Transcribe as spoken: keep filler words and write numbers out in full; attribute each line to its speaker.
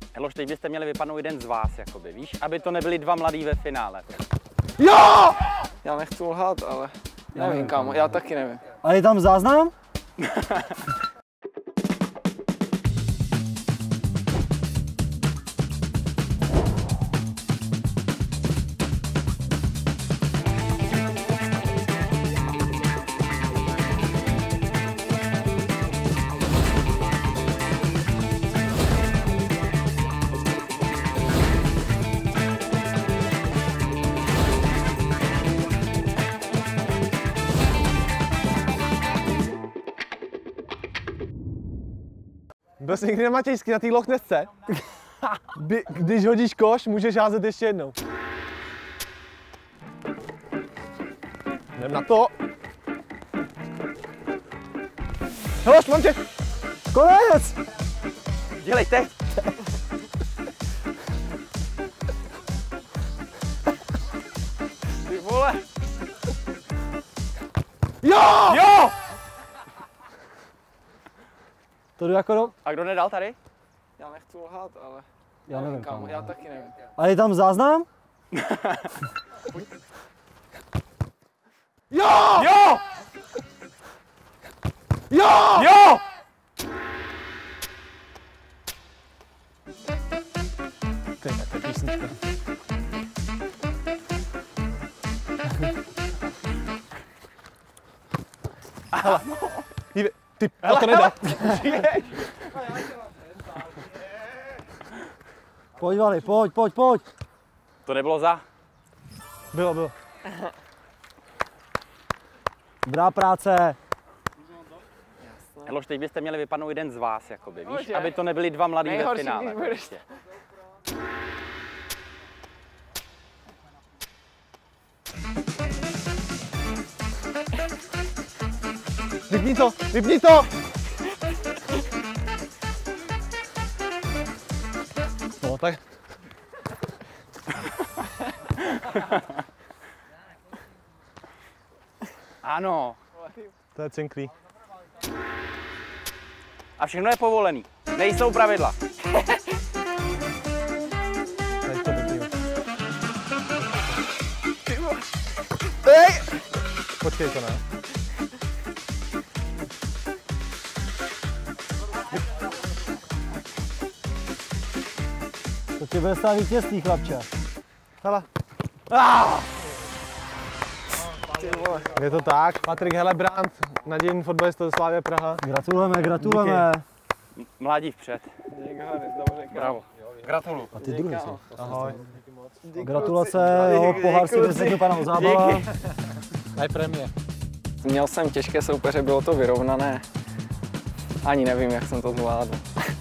Speaker 1: Eloš, teď byste měli vypadnout jeden z vás, jakoby, víš? Aby to nebyli dva mladí ve finále.
Speaker 2: Jo! Já nechci lhát, ale nevím, kámo, já taky nevím.
Speaker 3: A je tam záznam?
Speaker 4: Byl jsi někdy na Matějsky na té Lochnesce? Když hodíš koš, můžeš házet ještě jednou. Jdem na to. Hele, mám tě!
Speaker 3: Konec!
Speaker 1: Dělej teď! Ty vole!
Speaker 4: Jo!
Speaker 1: Jo!
Speaker 3: To jdu jako do...
Speaker 1: A kdo nedal tady?
Speaker 2: Já nechci lhát, ale
Speaker 3: Já nevím,
Speaker 2: kámo,
Speaker 3: kámo.
Speaker 2: já taky nevím.
Speaker 3: A je tam záznam?
Speaker 4: Jo!
Speaker 1: Jo!
Speaker 4: Jo!
Speaker 1: Jo!
Speaker 4: To je taková písnička. Hele, dívej, ty, hele, to nedá.
Speaker 3: Pojď, Vali, pojď, pojď, pojď.
Speaker 1: To nebylo za.
Speaker 4: Bylo, bylo.
Speaker 3: Dobrá práce.
Speaker 1: Eloš, teď byste měli vypadnout jeden z vás, jakoby, víš?
Speaker 2: Bože.
Speaker 1: Aby to nebyli dva mladí ve
Speaker 2: Nejhorší,
Speaker 1: finále.
Speaker 2: když budeš-
Speaker 1: Prostě.
Speaker 4: Vypni to, vypni to! No, tak.
Speaker 1: Ano.
Speaker 4: To je cinklý.
Speaker 1: A všechno je povolený. Nejsou pravidla.
Speaker 4: Tady to vypni.
Speaker 2: Ej!
Speaker 4: Počkej to, ne?
Speaker 3: To ti bude stát vítězství, chlapče.
Speaker 4: Hele.
Speaker 1: Ah!
Speaker 4: Je to tak, Patrik Helebrant, nadějný fotbalista ze Slavie Praha.
Speaker 3: Gratulujeme, gratulujeme.
Speaker 1: Mládí vpřed.
Speaker 2: Bravo.
Speaker 1: Gratuluju.
Speaker 3: A ty druhý jsi.
Speaker 4: Ahoj.
Speaker 3: Gratulace, jo, pohár si vysekl pana Ozábala.
Speaker 4: Daj prémie.
Speaker 2: Měl jsem těžké soupeře, bylo to vyrovnané. Ani nevím, jak jsem to zvládl.